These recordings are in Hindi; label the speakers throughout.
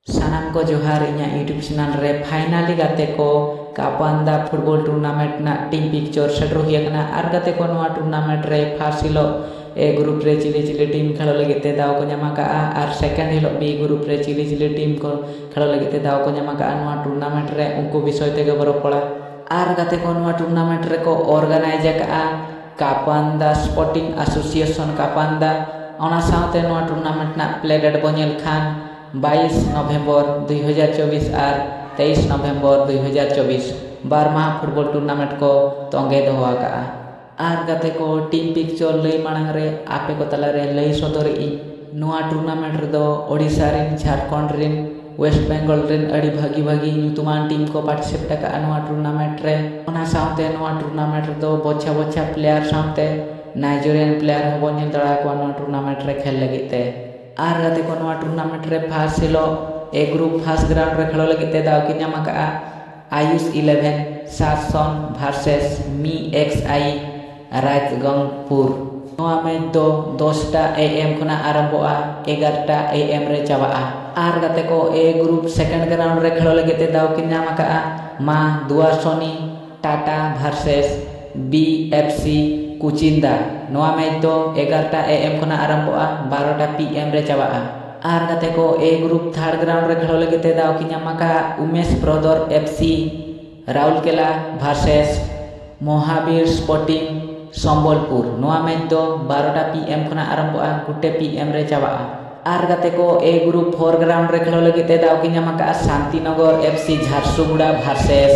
Speaker 1: सानाम को जोहार इन्या यूट्यूब चैनल रे फाइनली गाते को कापांदा फुटबॉल टूर्नामेंट ना टीम पिक्चर सेटरो हियाकना आर गाते को नोआ टूर्नामेंट रे फर्स्ट हिलो ए ग्रुप रे चिली चिली टीम खेलो लगिते दाव को ᱧᱟᱢ ᱟᱠᱟᱜᱼᱟ आर सेकंड हिलो बी ग्रुप रे चिली चिली टीम को खेलो लगिते दाव को ᱧᱟᱢ ᱟᱠᱟᱜᱼᱟ नोआ टूर्नामेंट रे उनको विषय तेगे बरोपड़ा आर गाते को नोआ टूर्नामेंट रे को ऑर्गेनाइज आकागᱼᱟ कापांदा स्पोर्टिंग एसोसिएशन कापांदा ओना साउते नोआ टूर्नामेंट ना प्ले डेट बो नेल खान 22 नवंबर 2024 और 23 नवंबर 2024 बारमाह फुटबॉल टूर्नामेंट को तोंगे दोहाका आर गाते को टीम पिक्चर लई मांग रे आपे को तला रे लई सदर इ नोआ टूर्नामेंट रे दो ओडिशा रिन झारखंड रिन वेस्ट बेंगल रिन अड़ी भागी भागी ᱧᱩᱛᱩᱢᱟᱱ टीम को पार्टिसिपेट का नोआ टूर्नामेंट रे ओना साउते नोआ टूर्नामेंट रे दो बच्चा बच्चा प्लेयर साउते नाइजेरियन प्लेयर होबो नेल दड़ा को नोआ टूर्नामेंट रे खेल लगीते आर गाते को नोआ टूर्नामेंट रे फर्स्ट हिलो ए ग्रुप फर्स्ट ग्राउंड रे खेलो लगीते दाव कि ᱧᱟᱢ ᱟᱠᱟᱜᱼᱟ आयुष 11 सासन वर्सेस मी एक्सआई राजगंगपुर नोआ मैच दो 10टा एएम खुना आरंभोआ 11टा एएम रे चाबाआ आर गाते को ए ग्रुप सेकंड ग्राउंड रे खेलो लगीते दाव कि ᱧᱟᱢ ᱟᱠᱟᱜᱼᱟ मा दुआसोनी टाटा वर्सेस बीएफसी कुचिंदा नोआ मैच दो 11टा एएम खुना आरंभोआ 12टा पीएम रे चाबाआ आर गाते को ए ग्रुप थर्ड ग्राउंड रे खेलो लगीते दाव कि ᱧᱟᱢ ᱟᱠᱟᱜᱼᱟ Umesh brother FC Rourkela versus Mahavir sporting Sambalpur नोआ मैच दो 12टा पीएम खुना आरंभोआ 2 पीएम रे चाबाआ आर गाते को ए ग्रुप फोर ग्राउंड रे खेलो लगीते दाव कि ᱧᱟᱢ ᱟᱠᱟᱜᱼᱟ Shantinagar FC Jharsuguda versus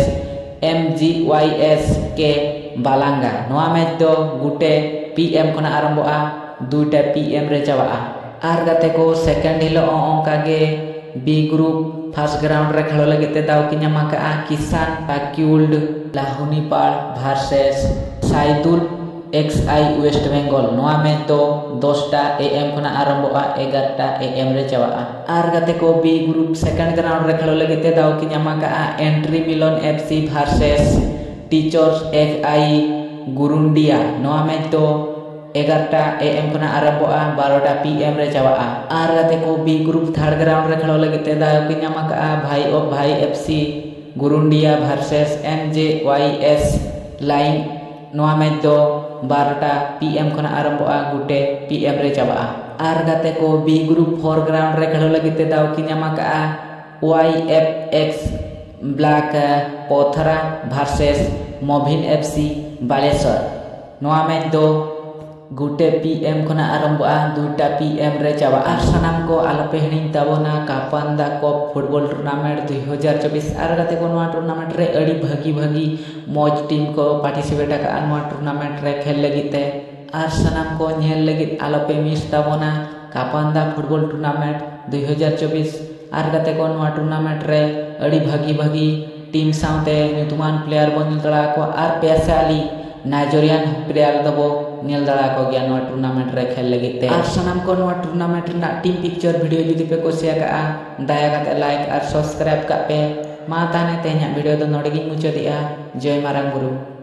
Speaker 1: MGYS के बालांगा नोआ मैच दो 2 पीएम खुना आरंभोआ 2टा पीएम रे चाबाआ आर गाते को सेकंड हिलो ओंकागे बी ग्रुप फर्स्ट ग्राउंड रे खेलो लगीते दाव कि ᱧᱟᱢ ᱟᱠᱟᱜᱼᱟ किसान पाक्यूल्ड लाहुनीपाड़ वर्सेस साइदुल एक्सआई वेस्ट बेंगल नोआ मैच दो 10टा एएम खुना आरंभोआ 11टा एएम रे चाबाआ आर गाते को बी ग्रुप सेकंड ग्राउंड रे खेलो लगीते दाव कि ᱧᱟᱢ ᱟᱠᱟᱜᱼᱟ entry Milan FC versus teachers X I Gurundia नोआ मैच दो 11टा एएम खुना आरंभोआ 12टा पीएम रे चाबाआ आर गाते को बी ग्रुप थर्ड ग्राउंड रे खेलो लगीते दाव कि ᱧᱟᱢ ᱟᱠᱟᱜᱼᱟ भाई ऑफ भाई FC Gurundia versus MJYS line नोआ मैच दो 12टा पीएम खुना आरंभोआ 2 पीएम रे चाबाआ आर गाते को बी ग्रुप फोर ग्राउंड रे खेलो लगीते दाव कि ᱧᱟᱢ ᱟᱠᱟᱜᱼᱟ YFX black Pothra versus Mobhin FC Baleshwar नोआ मैच दो 2 पीएम खुना आरंभोआ 2टा पीएम रे चाबाआ सानाम को आलोपे हिड़िंग ताबोना कापांदा कप फुटबॉल टूर्नामेंट 2024 आर गाते को नोआ टूर्नामेंट रे अड़ी भागी भागी मौज टीम को पार्टिसिपेट का नोआ टूर्नामेंट रे खेल लगीते आर सानाम को नेल लगित आलोपे मिस ताबोना कापांदा फुटबॉल टूर्नामेंट 2024 आर गाते को नोआ टूर्नामेंट रे अड़ी भागी भागी टीम साउते ᱧᱩᱛᱩᱢᱟᱱ प्लेयर बो नेल दड़ा को आर पेसाली नाइजेरियन प्लेयर दबो नेल दड़ा को गया नोआ टूर्नामेंट रे खेल लगीते आर सानाम को नोआ टूर्नामेंट ना टीम पिक्चर वीडियो जुदी पे कुसिया का दया काते लाइक और सब्सक्राइब का पे मा ताने तेहना वीडियो दो नोडे गिन मुचादिया जय मारांग गुरु।